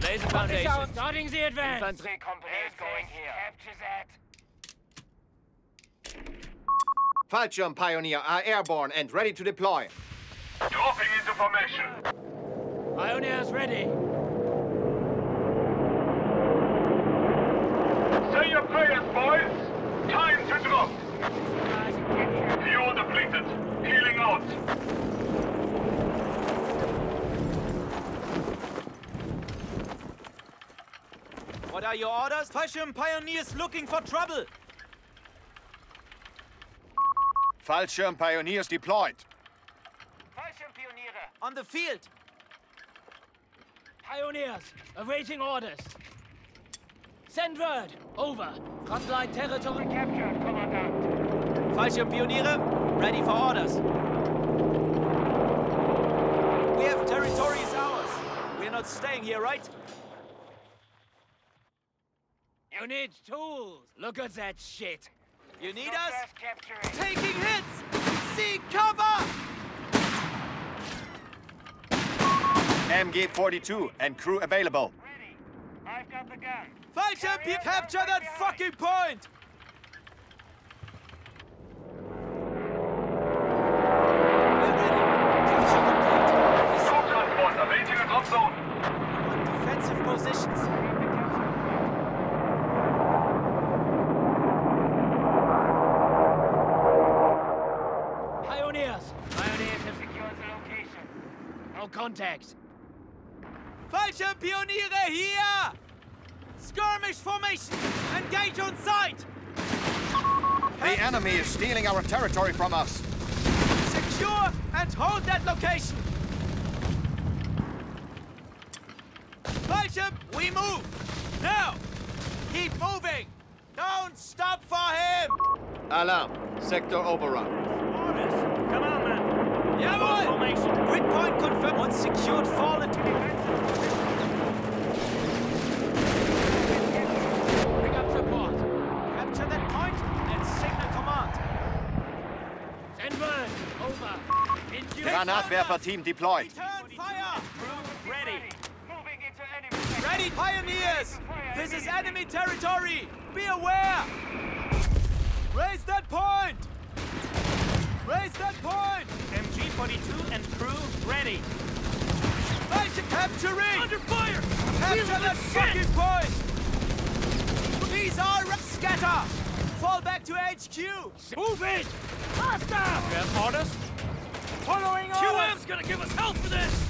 Lay the foundation. Starting the advance. Infantry company is going here. Capture that. Fallschirm Pioneer are airborne and ready to deploy. Dropping into formation. Pioneers ready. Say your prayers, boys. Time to drop. Fuel depleted. Healing out. What are your orders? Fallschirm Pioneers looking for trouble. Fallschirm Pioneers deployed. Fallschirmpioniere. On the field. Pioneers, awaiting orders. Send word. Over. Frontline territory Captured, Commandant. Fallschirmpioniere, ready for orders. We have territory is ours. We're not staying here, right? You need tools. Look at that shit. You need Not us? fast capturing. Taking hits! Seek cover! MG-42 and crew available. Ready. I've got the gun. Fallschirmpioniere, capture that fucking point! We're ready. Capture complete. Troop transport awaiting a drop zone. On defensive positions. Pioneers. Pioneers have secured the location. No contacts. Fallschirmpioniere here! Skirmish formation! Engage on sight! The enemy is stealing our territory from us. Secure and hold that location! Fallschirm, we move! Now! Keep moving! Don't stop for him! Alarm. Sector overrun. Orders. Come on, man. Jawohl! Formation. Grid point confirmed. One secured fallen. Bring up support. Capture that point and signal command. Send word. Over. Into Granatwerfer team deployed. Return fire! ready. Moving into enemy. Ready, pioneers! This is enemy territory! Be aware! Raise that point! Raise that point! MG-42 and crew ready. Fight to capturing! Under fire! Capture that fucking point! These are scatter! Fall back to HQ! Move it! Faster! You have orders? Following orders! QM's gonna give us help for this!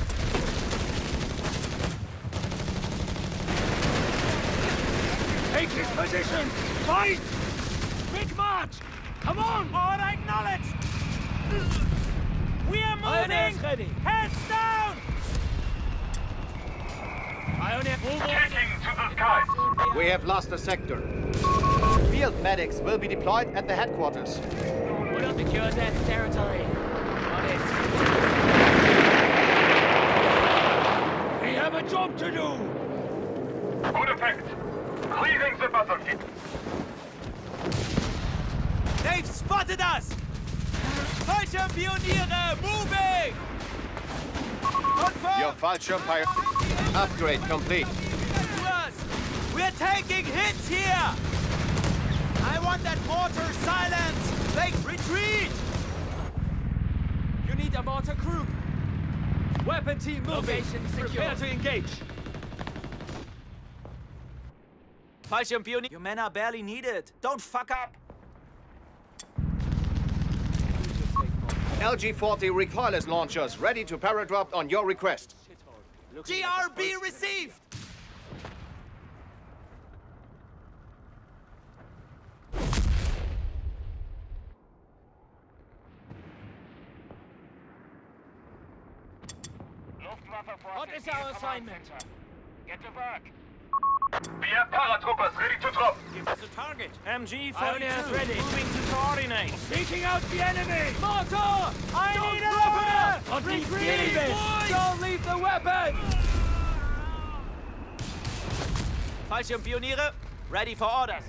Take his position! Fight! Big march! Come on! Order acknowledged! We are moving! Ready. Heads down! Pioneer, move on! Taking to the skies. We have lost a sector. Field medics will be deployed at the headquarters. We'll not secure that territory. On it. We have a job to do! Good effect. Clearing the battlefield. They've spotted us! Fallschirmpioniere, moving! Confirm! Your Fallschirm Pioneer upgrade complete. We're taking hits here! I want that mortar silenced! Like, retreat! You need a mortar crew. Weapon team moving. Location secure. Prepare to engage. Fallschirmpioniere, your men are barely needed. Don't fuck up! LG-40 recoilless launchers ready to paradrop on your request. GRB received! What is our assignment? Get to work. We have paratroopers ready to drop. Give us a target. Pioneers ready. Moving to coordinate. Seeking out the enemy! Mortar! I need a weapon! Retreat! Don't leave the weapon! Fallschirmpioniere, ready for orders.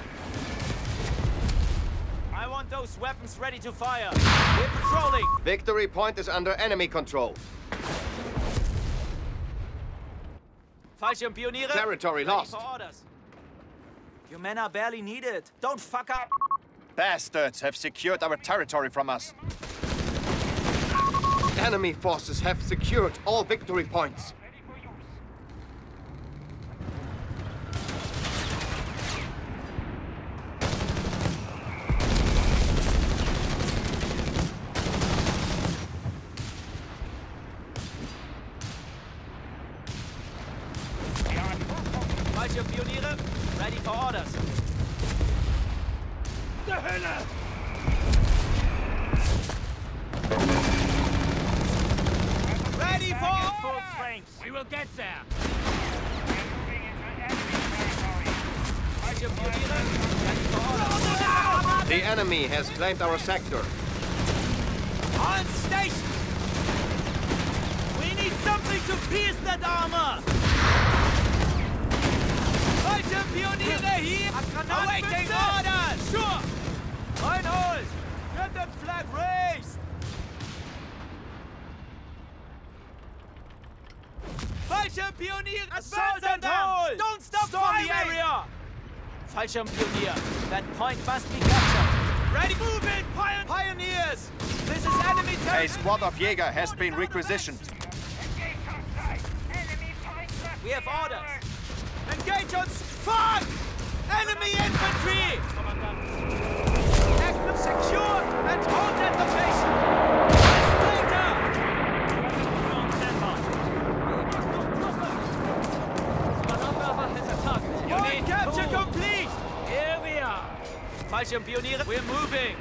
I want those weapons ready to fire. We're patrolling. Victory point is under enemy control. Fallschirmpioniere. Territory ready lost. for orders. Your men are barely needed. Don't fuck up. Bastards have secured our territory from us. Enemy forces have secured all victory points. Ready for use. Fallschirmpioniere. Ready for orders. Ready for Full strength. We will get there. We're moving into enemy territory. Fallschirmpioniere. Ready for orders. The enemy has claimed our sector. On station! We need something to pierce that armor! Fallschirmpioniere hier! Awaiting orders! Sure! Reinhold! Get that flag raised! Fallschirmpioniere! Assault and hold! Don't stop firing! The area! Fallschirmpionier, that point must be captured. Ready? Move in, pioneers! This is enemy A territory! squad of Jäger has been requisitioned. Engage on sight. Enemy points left. We have orders. Engage on... Fuck! Enemy infantry! Action secured and hold that location! Later! On standby. Another has a target. You Point need capture tools. complete! Here we are. Fallschirmpioniere, we're moving!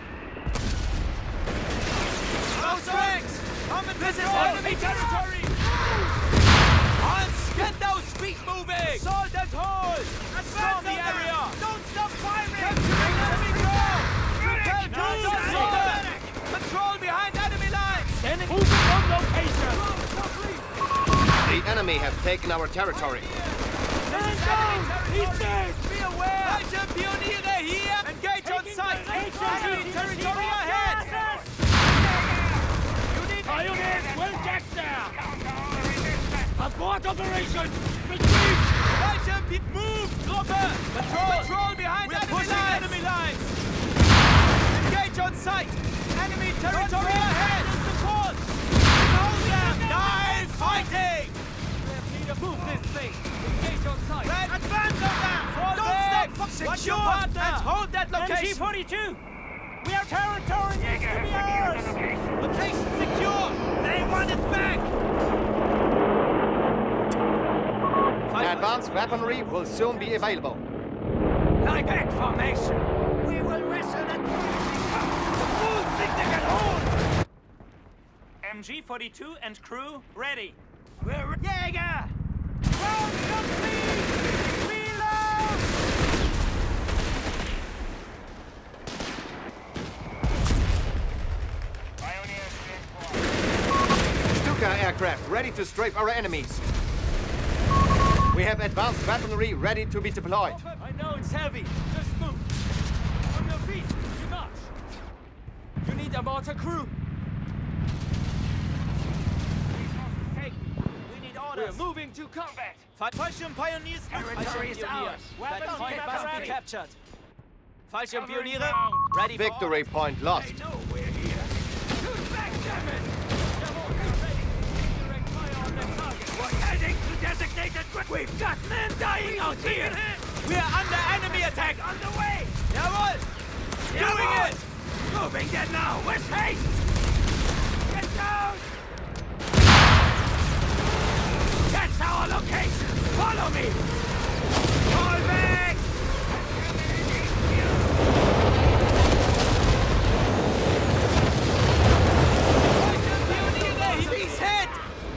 No strength! This is enemy territory! Hans, get those feet moving! Assault and hold! Storm the area! Don't stop firing! Capturing enemy ground! Repel troops on solid! Control behind enemy lines! Standing moving on location. The enemy have taken our territory. This is enemy territory! Be aware! Fallschirmpioniere here! Engage on sight! Enemy territory ahead! Pioneers will get there. Abort operation. Retreat. Move! Gruppe! Patrol behind enemy lines! Engage on sight! Enemy territory ahead! Support! Hold them! Nice fighting! Move this thing. Engage on sight. Advance on them! Don't stop! Watch your partner! And hold that location! NG-42. We have territory needs to be Secure ours. the location. Location secure! They want it back! Advanced weaponry will soon be available. Lie back formation. We will wrestle the move think they can hold. MG-42 and crew ready. We're Jäger. Round complete. Reload. Pioneers reinforced. Stuka aircraft ready to strafe our enemies. We have advanced weaponry ready to be deployed. I know it's heavy. Just move. On your feet. You march. You need a mortar crew. Hey, we need We're orders! moving to combat. Fallschirmpioneers! Territory is ours. That Weapons point get must be ready. captured. Fallschirmpioniere, ground. ready for Victory point lost. They know we're here. Shoot back, damn it! They're ready. Direct fire on their target. We're heading to designated ground. We've got men dying out here. We are under enemy attack! On the way. Jawohl! Doing Jawohl. it! Moving there now. With haste. Get down. That's our location. Follow me. Fall back. He's hit!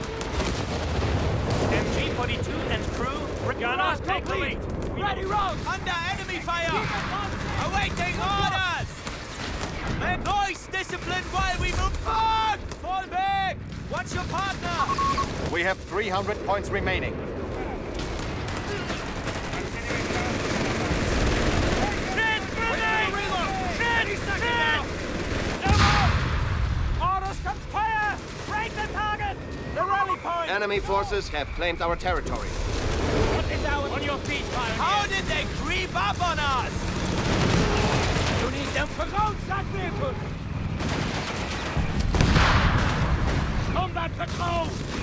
MG-42 and crew, gunners take the lead. Ready, round. Under enemy fire! Awaiting orders! Make noise discipline while we move forward! Fall back! Watch your partner! We have 300 points remaining. Orders comes fire. Break the target. The rally point. Enemy forces have claimed our territory. is ours. On your feet, pioneer. How did they creep up on us? You need them for roadside vehicles. Combat patrol!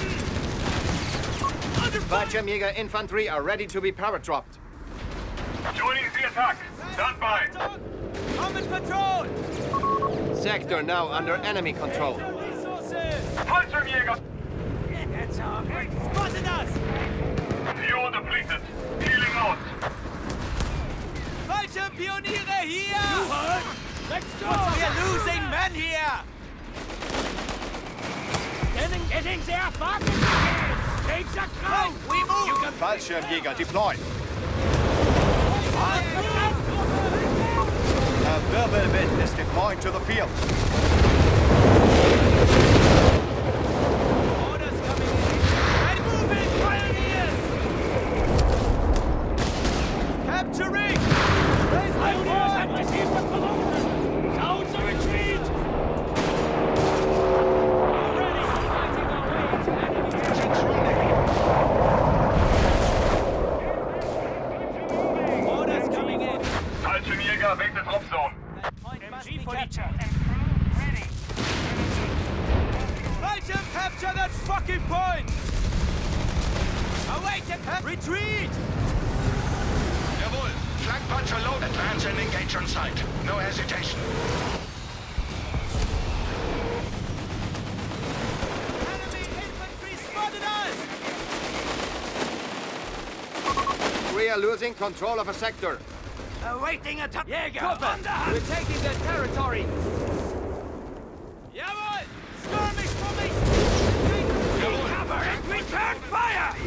Fallschirmjäger infantry are ready to be paradropped. Joining the attack. Stand by. Combat patrol! Sector now under enemy control. Resources! Fallschirmjäger. That's our great. Spotted us! Fuel depleted. Healing out. Fallschirmpioniere here! Let's go! We're losing men here! Getting their fucking Take the crowd! We move! Fallschirmjäger deployed. A Wirbelwind is deploying to the field. Orders coming in. And moving, pioneers! Capturing! Pioneers have received the promotion! Sounds a retreat! Already fighting our way to enemy territory. Orders coming in. Fallschirmjäger weg der Drop Zone. MG for capture. Ready. Fallschirm capture that fucking point! Await and retreat! Jawohl. Flak-Panzer low. Advance and engage on site. No hesitation. Enemy infantry spotted us! We are losing control of a sector. Awaiting attack! Jäger! We're taking their territory! Jawohl! Skirmish formation! Cover and return fire!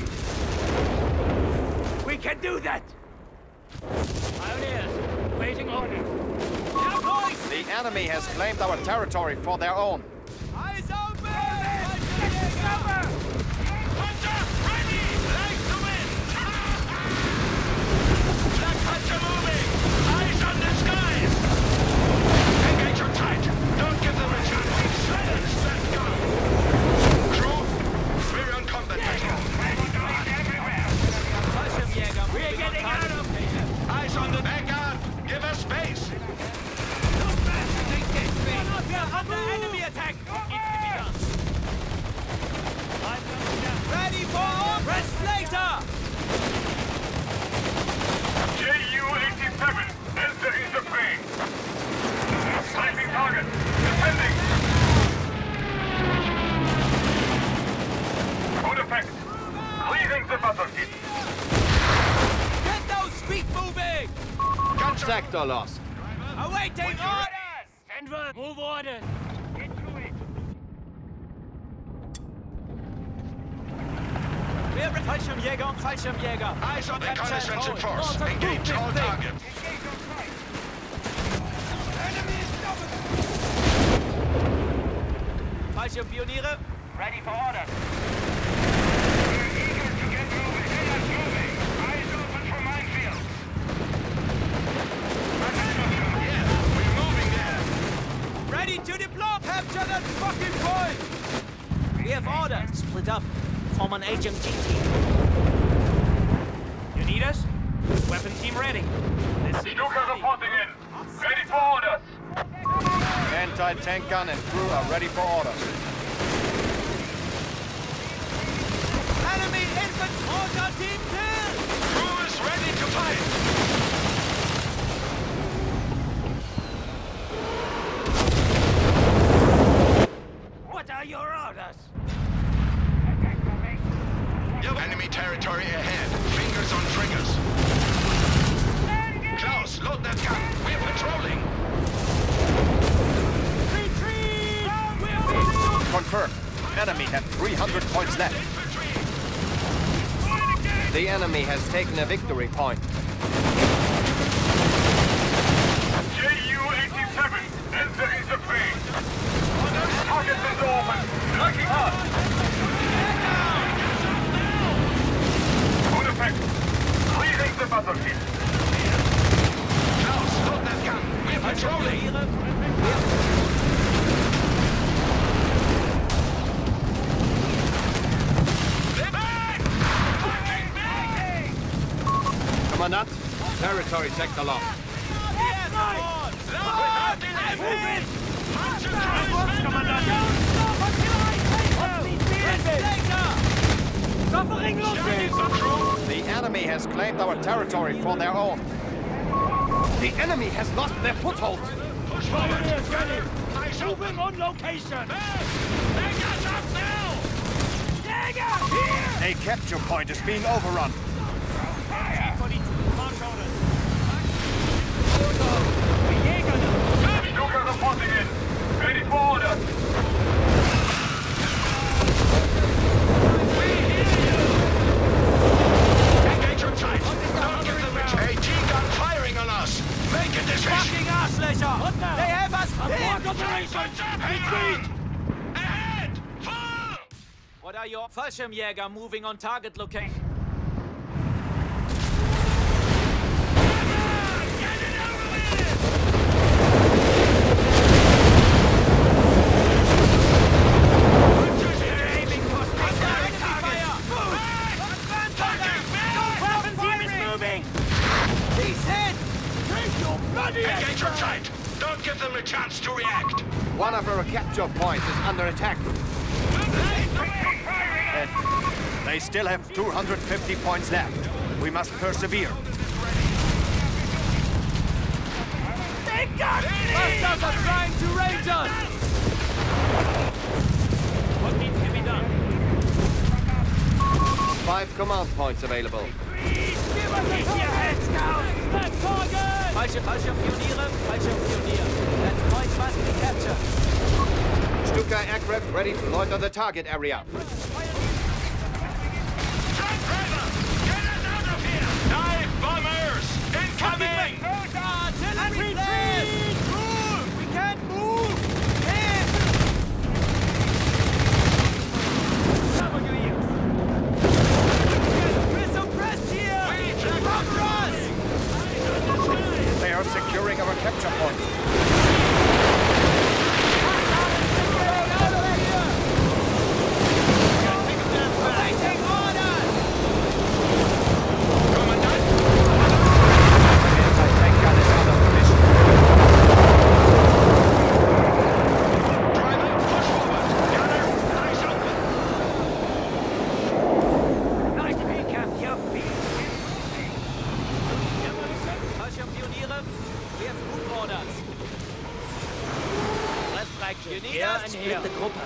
We can do that! Pioneers, waiting order. Yeah, boys! The enemy has claimed our territory for their own. Eyes open! Cover! Hunter, ready! Like the wind! Black Hunter moving! Eyes on the skies! Engage on tight! Don't give them a chance! Silence that gun! Crew, we're on combat patrol. Fallschirmjäger, we're getting out of here! Eyes on the back guard! Give us space! We are under enemy attack! Ready for all press later! Ju-87, entering the fray. Sniping target. Defending. Good effect. Clearing the battlefield. Get those feet moving! Sector lost. Awaiting orders! Send move orders! Get to it! We're Fallschirmjäger und Fallschirmjäger! Eyes on the reconnaissance hold. force. Mortar Engage group all is big. targets. Fallschirmpioniere! Ready for orders! Eager to get moving. Moving. Eyes open for minefield. Yeah, we're moving there. Ready to deploy! Capture that fucking point! We have orders. Split up. Form an HMG team. You need us? Weapon team ready. Stuka reporting in. Ready for orders. Anti-tank gun and crew are ready for orders. Enemy infantry mortar team kill! Crew is ready to fight. What are your orders? Enemy territory ahead. Fingers on triggers. Klaus, load that gun. We're patrolling. Retreat! Confirmed. Enemy have 300 points left. The enemy has taken a victory point. Ju-87, entering the fray. Target is open. Looking up. Good effect. Clearing the battlefield. Klaus, load that gun. We're patrolling. They're back! Fucking back! Commandant, territory sector locked. Yes, on! Without delay! Punch and try, Commander! Suffering losses! Crew! The enemy has claimed our territory for their own. The enemy has lost their foothold. Push forward! ready! Eyes open! Moving on location! They got up now! Jäger! Here! A capture point is being overrun. Stuka reporting in. Ready for order. Engage your tight! Don't give them a AT gun firing on us! Make a decision! Fucking Arschlöcher! They have us pinned! Retreat! Ahead! Fall! What are your Fallschirmjäger moving on target location? Get it over with! Aiming for direct fire! Weapon team is moving! He's hit! Take your bloody Engage your tight! Don't give them a chance to react! One of our capture points is under attack. They still have 250 points left. We must persevere. They got me! Bastards are trying to range us! What needs to be done? 5 command points available. Give us a head, Scout! Let's target! Fallschirmpioniere, Fallschirmpionier. That point must be captured. Stuka aircraft ready to loiter the target area. Truck driver! Get us out of here! Dive bombers! Incoming! Artillery flares! Move! We can't move! Hit! Cover your ears! We're suppressed here! Cover us! They are securing our capture point. Awaiting orders! Commandant! Anti-tank gun is out of position. Driver, push forward! Gunner, eyes open! Nice recap, your feet! Fallschirmpioniere, we have move orders. You need us to split the Gruppe.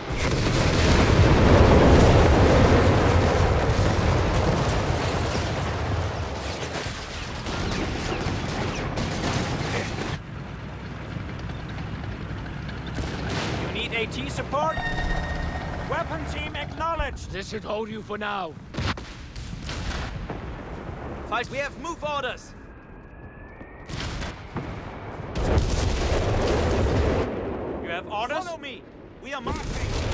You need AT support? Weapon team acknowledged! This should hold you for now. Falls, we have move orders. You have orders? Follow me. We are marching.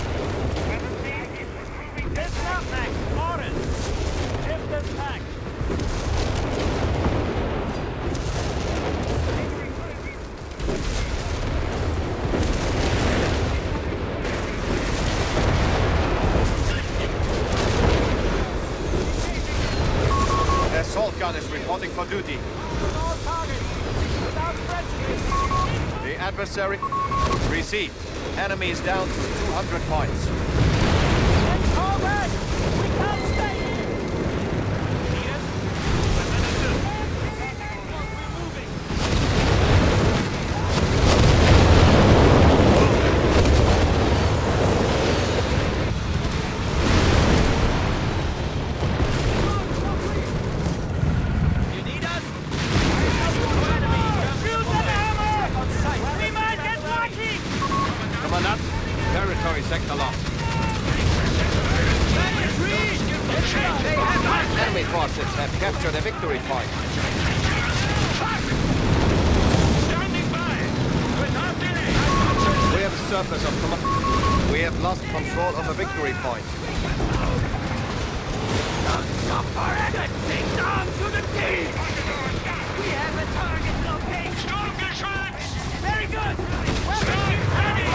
Dismount next! Orders! Shift this pack! Assault gun is reporting for duty. All targets! Without prejudice! The adversary received. Enemy is down to 200 points. Let's forward! We can't stay here! Need us? We're moving! You need us? Enemy. Shoot the hammer! On sight. We might get lucky! Commandant, territory sector locked. Enemy forces have captured a victory point. Standing by! Without delay! We have surface of command. We have lost control of a victory point. Everything down to the team! We have a target location! Sturmgeschütz! Very good! Weapon Stand team ready!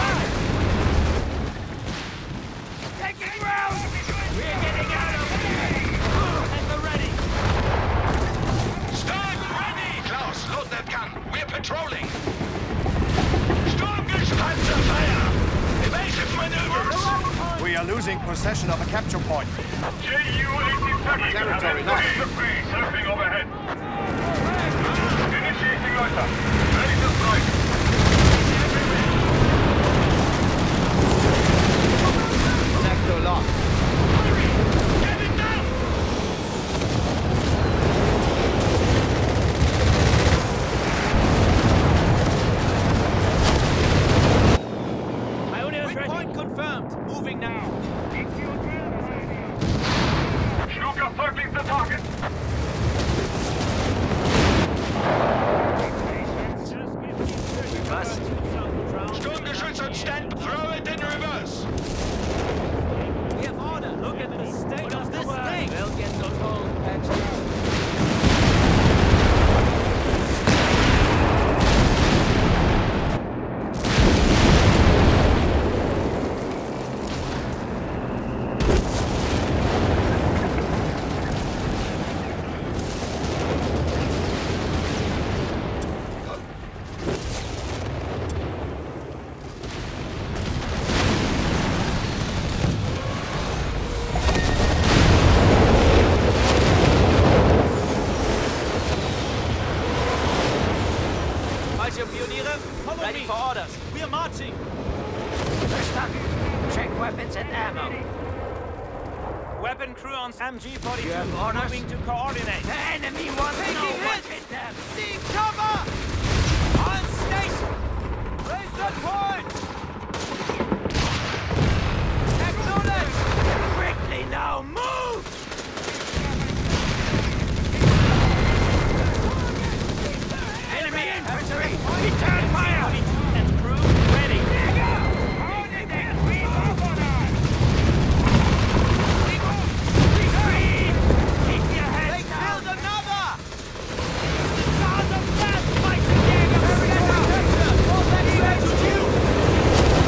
taking ground! We're getting out of here! At the ready! Start Ju-87 Territory has lost. entered the circling overhead. Initiating Leiter. Ready to strike. Sector lost. Get it down! Pioneers ready. Point confirmed. Moving now. Stuka circling the target. We must. Sturmgeschütz on stand. Throw it in reverse. We have order. Look at the state of this thing. They'll get those holes patched up. Fallschirmpioniere, ready for orders. We are marching. Verstanden. Check weapons and ammo. Weapon crew on MG-42. You have orders? Moving to coordinate. The enemy wants to know Taking what's hits. in them. Seek cover! On station! Raise the point! Acknowledge! Quickly now, move! Enemy infantry! Return fire! And crew ready. Retreat! Keep your They heads down! killed another! Guard the fast fighting Jäger! All that to you!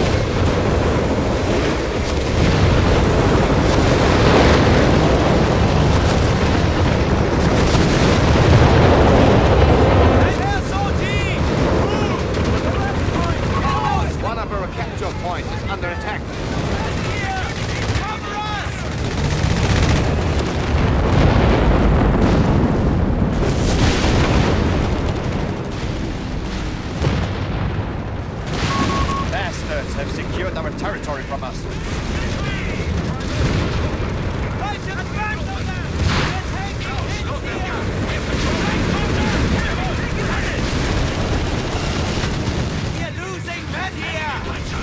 One of our capture points is under attack. Cover us! Bastards have secured our territory from us. Fallschirm advance on them! We're taking hits here! We're losing men here!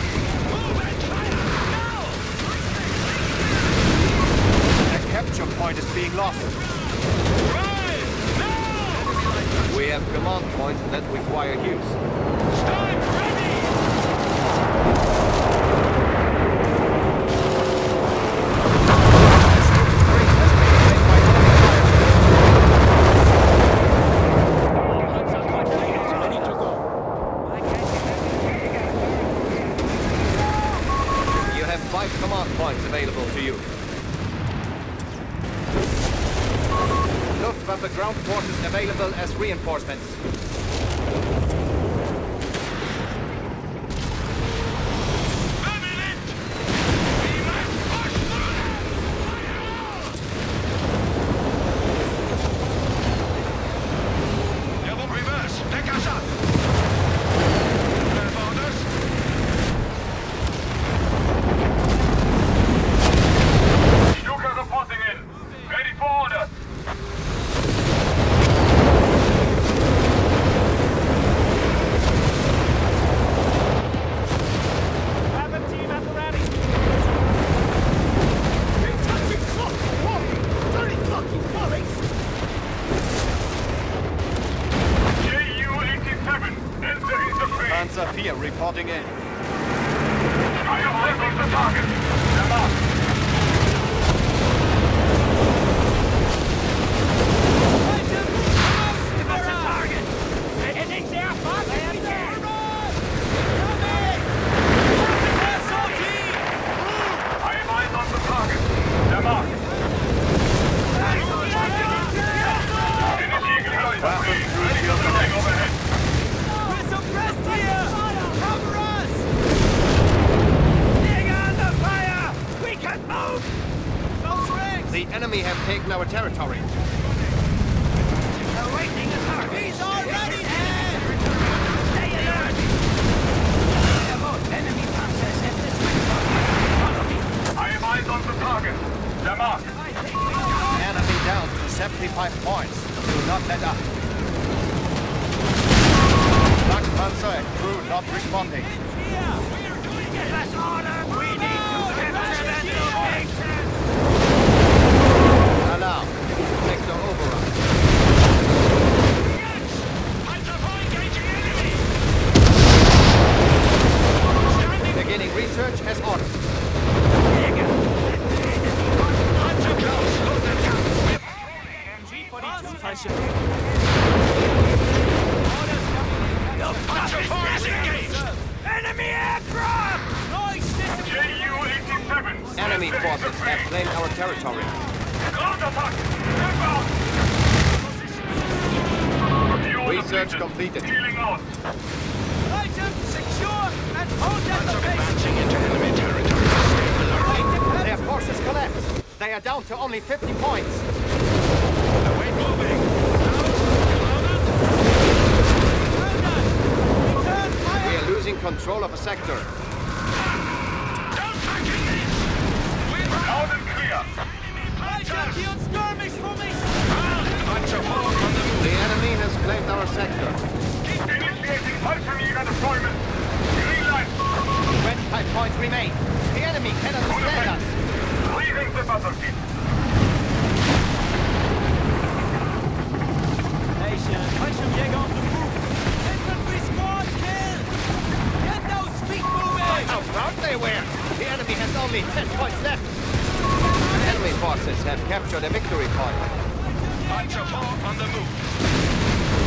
A capture point is being lost. We have command points that require use. Ready to go. You have 5 command points available to you. Luftwaffe ground forces available as reinforcements. Jawohl, reverse. Deck us up. Have orders? Stuka reporting in. Ready for orders. Weapon team at the ready! Ju-87 entering the frame. Panzer IV reporting in. Fire circling the target. Der Mark. That's a target! Heading there, fast as we can! I am eyes on the target. Der Mark. Initiating Leiter. Ready to circling overhead. We're suppressed here! Cover us! Jäger under fire! enemy have taken our territory. Awaiting the target. He's already dead! Stay alert! Enemy panzers have this way. Follow me. I have eyes on the target. They're marked. Enemy down to 75 points. Do not let up. Panzer and crew not responding. Give us order! We need to capture that location! Alarm. Sector overrun. Beginning research as ordered. Enemy aircraft! Ju-87. Enemy forces have claimed our territory. Groundattack! View Research depleted. completed. Healing out. Item secure and hold that location! Advancing into enemy territory. Stay alert. Their forces collapse. They are down to only 50 points. Await moving. We are losing control of a sector. Don't fucking miss! We're Loud and clear. Champion skirmish formation! Bunch of folk on the move. The enemy has claimed our sector. Initiating Fallschirmjäger deployment. Green light. 25 points remain. The enemy cannot stand us. Leaving the battlefield. Nation, Fallschirmjäger on the move! Infantry squad kill! Get those feet moving! How proud they were! The enemy has only 10 points left. Enemy forces have captured a victory point. Bunch of folk on the move.